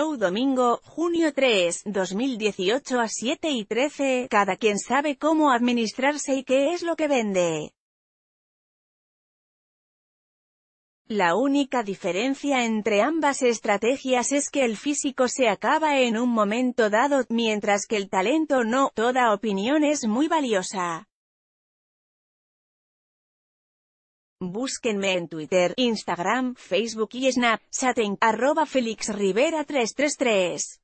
Show domingo, junio 3, 2018 a 7:13, cada quien sabe cómo administrarse y qué es lo que vende. La única diferencia entre ambas estrategias es que el físico se acaba en un momento dado, mientras que el talento no. Toda opinión es muy valiosa. Búsquenme en Twitter, Instagram, Facebook y Snapchat en @FelixRivera333.